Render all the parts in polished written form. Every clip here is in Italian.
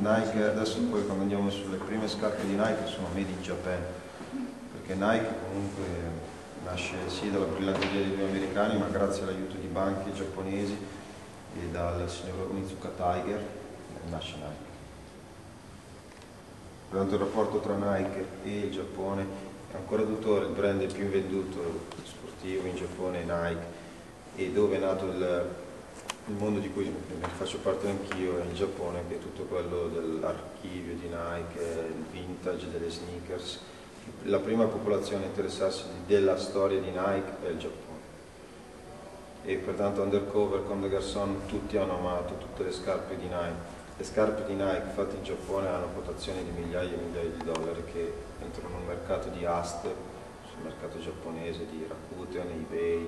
Nike adesso poi quando andiamo sulle prime scarpe di Nike sono made in Japan, perché Nike comunque nasce sì dalla brillanteria dei due americani, ma grazie all'aiuto di banche giapponesi e dal signor Onizuka Tiger nasce Nike. Pertanto il rapporto tra Nike e il Giappone è ancora tuttora il brand più venduto sportivo in Giappone, Nike, e dove è nato il mondo di cui ne faccio parte anch'io è il Giappone, che è tutto quello dell'archivio di Nike, il vintage delle sneakers. La prima popolazione a interessarsi della storia di Nike è il Giappone. E pertanto Undercover, Comme des Garçons, tutti hanno amato tutte le scarpe di Nike. Le scarpe di Nike fatte in Giappone hanno quotazioni di migliaia e migliaia di dollari che entrano in un mercato di aste, sul mercato giapponese, di Rakuten, eBay.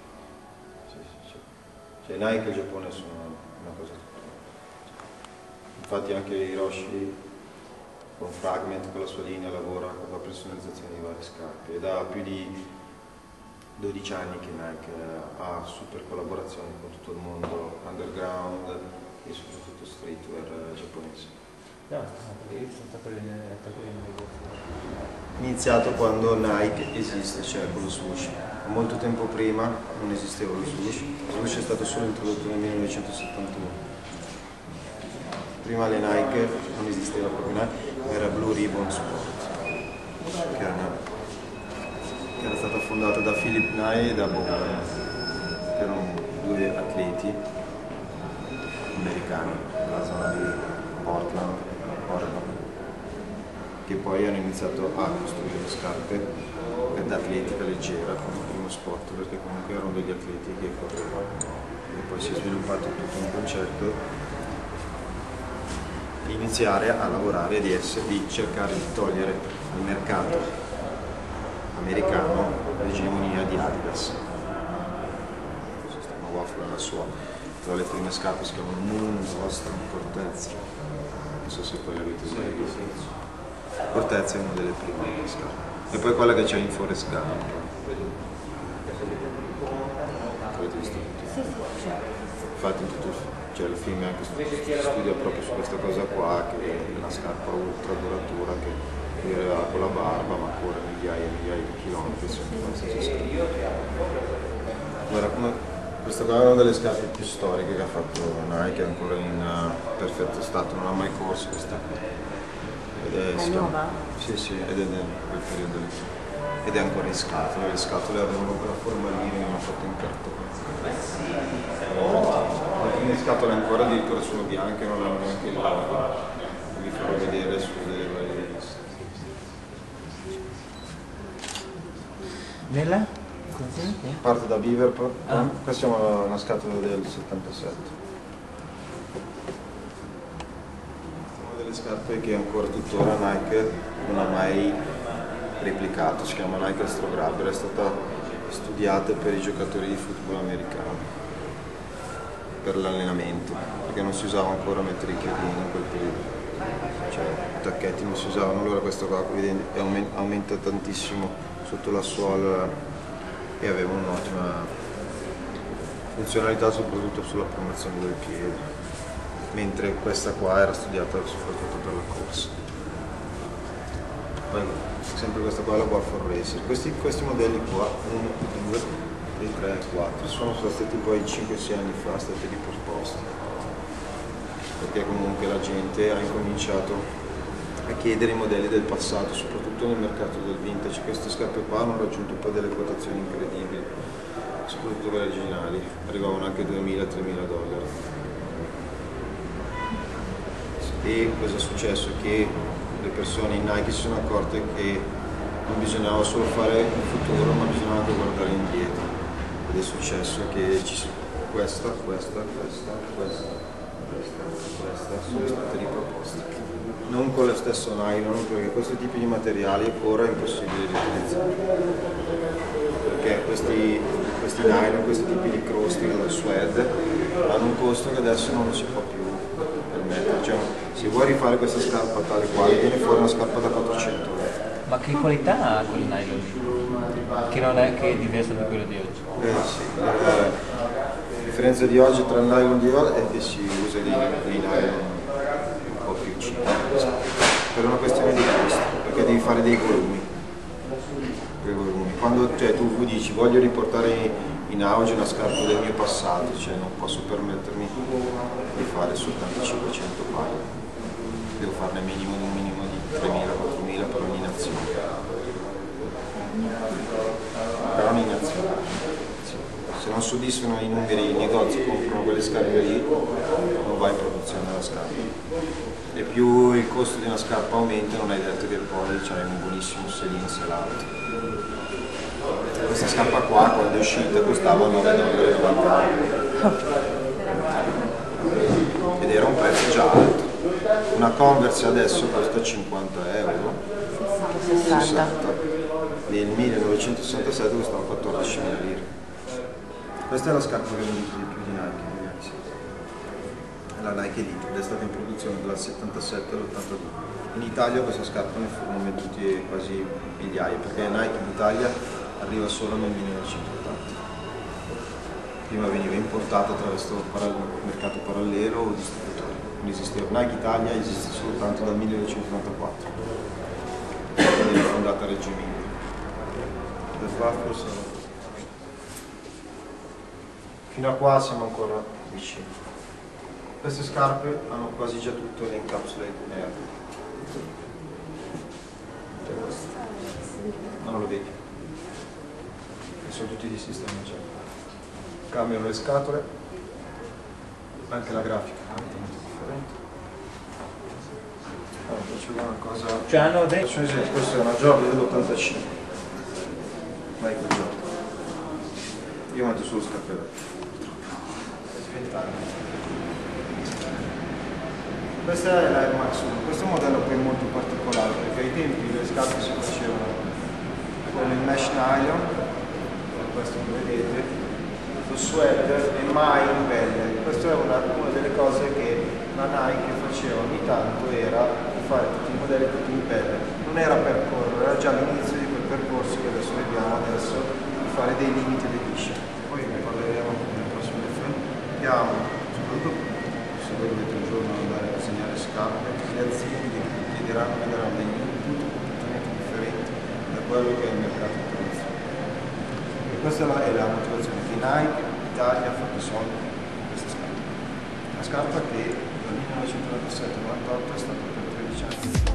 Cioè Nike e il Giappone sono una cosa tutta. Infatti anche Hiroshi con Fragment, con la sua linea, lavora con la personalizzazione di varie scarpe ed ha più di 12 anni che Nike ha super collaborazioni con tutto il mondo underground e soprattutto streetwear giapponese. Iniziato quando Nike esiste, cioè con lo swoosh. Molto tempo prima non esisteva lo swoosh. Lo swoosh è stato solo introdotto nel 1971. Prima le Nike non esisteva proprio Nike, era Blue Ribbon Sport, che era stata fondata da Philip Nye e da Bob Bowman, che erano due atleti americani della zona di Portland, Oregon, che poi hanno iniziato a costruire scarpe per atletica leggera come primo sport, perché comunque erano degli atleti che correvano, e poi si è sviluppato tutto un concetto di iniziare a lavorare di cercare di togliere al mercato americano l'egemonia di Adidas. Sistema Waffle la sua, tra le prime scarpe si chiamano Moon, Ostrom, Cortez, non so se poi l'avete mai visto. Cortez è una delle prime scarpe, e poi quella che c'è in Forest Gump. Avete visto? Sì, sì. Infatti in tutto cioè il film anche studia proprio su questa cosa qua, che è una scarpa ultra duratura che arriva con la barba ma corre migliaia e migliaia di chilometri sempre con la stessa scarpa. Allora, questa qua è una delle scarpe più storiche che ha fatto Nike, è ancora in perfetto stato, non ha mai corso questa. Ed è nuova? Sì, sì, ed è in quel periodo lì. Ed è ancora in scatole, le scatole avevano quella forma lì, venivano fatte in cartone. Le scatole ancora addirittura sono bianche, non hanno neanche il logo, vi farò vedere su delle varie liste. Nella? Parte da Beaver, questa è una scatola del 77. Una delle scarpe che ancora tuttora Nike non ha mai replicato, si chiama Nike Astro Grabber, è stata studiata per i giocatori di football americani, per l'allenamento, perché non si usava ancora mettere i chiodini in quel periodo, cioè i tacchetti non si usavano. Allora questo qua aumenta tantissimo sotto la suola e aveva un'ottima funzionalità soprattutto sulla promozione del piede, mentre questa qua era studiata soprattutto per la corsa. Poi sempre questa qua è la Warfare Racer. Questi modelli qua, 1, 2, 3, 4, sono stati poi 5-6 anni fa stati riproposti, perché comunque la gente ha incominciato a chiedere i modelli del passato, soprattutto nel mercato del vintage. Queste scarpe qua hanno raggiunto poi delle quotazioni incredibili, soprattutto quelle originali, arrivavano anche 2.000-3.000 dollari. E cosa è successo? Che le persone in Nike si sono accorte che non bisognava solo fare il futuro, ma bisognava anche guardare indietro. Ed è successo che questa sono state riproposte. Non con lo stesso nylon, perché questi tipi di materiali ora è impossibile di utilizzare. Perché questi nylon, questi tipi di crusting, lo suede, hanno un costo che adesso non si può più permettere. Cioè, se vuoi rifare questa scarpa tale quale, viene fuori una scarpa da 400 euro. Ma che qualità ha quel nylon? Che non è che è diverso da quello di oggi? Sì. La differenza di oggi tra il nylon di oggi è che si usa dei nylon un po' più cheap. fare dei volumi. Quando tu dici voglio riportare in auge una scarpa del mio passato, cioè non posso permettermi di fare soltanto 500 paia, devo farne un minimo di 3.000-4.000 per ogni nazione. Per ogni nazione. Se non soddisfano i numeri, i negozi comprano quelle scarpe lì, non va in produzione la scarpa. E più il costo di una scarpa aumenta, non hai detto che poi c'hai un buonissimo selling sell-out. Questa scarpa qua quando è uscita costava 9,99 ed era un prezzo già alto. Una Converse adesso costa 50 euro, 60. Nel 1967 costava 14.000 lire. Questa è la scarpa che ho venduto di più di Nike negli anni 70. È la Nike Elite ed è stata in produzione dal 77 all'82. In Italia questa scarpa ne furono venduti quasi migliaia, perché Nike in Italia arriva solo nel 1980. Prima veniva importata attraverso il mercato parallelo o distributori. Non esisteva. Nike Italia esiste soltanto dal 1994, quando è fondata a Reggio Emilia. Fino a qua siamo ancora vicini. Queste scarpe hanno quasi già tutto l'encapsulate air. Ma non lo vedi. Sono tutti di sistema già. Cambiano le scatole, anche la grafica è completamente differente. Allora, faccio una cosa. Faccio un esempio, questa è una Jordan dell'85. Michael Jordan. Io metto solo scarpellette. 20 anni. Questa è la Air Max 1. Questo è un modello poi molto particolare perché ai tempi le scarpe si facevano con il mesh nylon, questo che vedete, lo sweater e mai in pelle. Questa è una delle cose che la Nike faceva ogni tanto, era fare tutti i modelli tutti in pelle. Non era per correre, era già l'inizio di quel percorso che adesso vediamo adesso, di fare dei limited edition. Poi ne parleremo nelle prossime lezioni. Abbiamo, soprattutto se voi dovete un giorno andare a disegnare scarpe, le aziende vi chiederanno degli input completamente differenti da quello che è il mercato internazionale. E questa è la motivazione che Nike Italia ha fatto soldi con questa scarpa. Una scarpa che dal 1997-98 è stata per 13 anni.